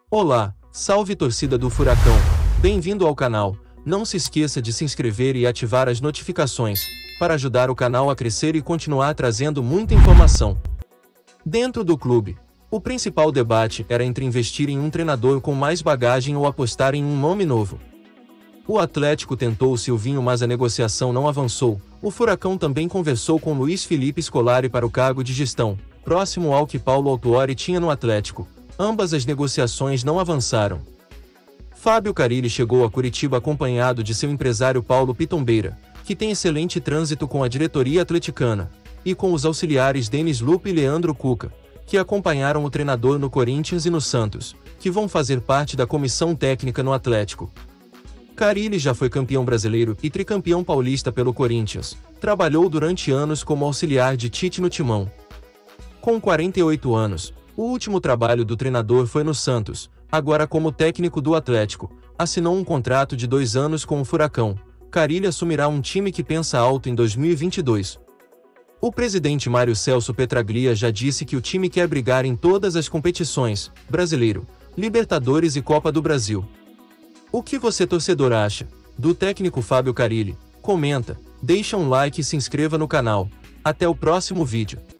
Olá, salve torcida do Furacão, bem-vindo ao canal. Não se esqueça de se inscrever e ativar as notificações, para ajudar o canal a crescer e continuar trazendo muita informação. Dentro do clube, o principal debate era entre investir em um treinador com mais bagagem ou apostar em um nome novo. O Atlético tentou o Silvinho, mas a negociação não avançou. O Furacão também conversou com Luiz Felipe Scolari para o cargo de gestão, próximo ao que Paulo Autuori tinha no Atlético. Ambas as negociações não avançaram. Fábio Carille chegou a Curitiba acompanhado de seu empresário Paulo Pitombeira, que tem excelente trânsito com a diretoria atleticana, e com os auxiliares Denis Lupo e Leandro Cuca, que acompanharam o treinador no Corinthians e no Santos, que vão fazer parte da comissão técnica no Atlético. Carille já foi campeão brasileiro e tricampeão paulista pelo Corinthians. Trabalhou durante anos como auxiliar de Tite no Timão. Com 48 anos, o último trabalho do treinador foi no Santos. Agora, como técnico do Atlético, assinou um contrato de 2 anos com o Furacão. Carille assumirá um time que pensa alto em 2022. O presidente Mário Celso Petraglia já disse que o time quer brigar em todas as competições: Brasileiro, Libertadores e Copa do Brasil. O que você, torcedor, acha do técnico Fábio Carille? Comenta, deixa um like e se inscreva no canal. Até o próximo vídeo.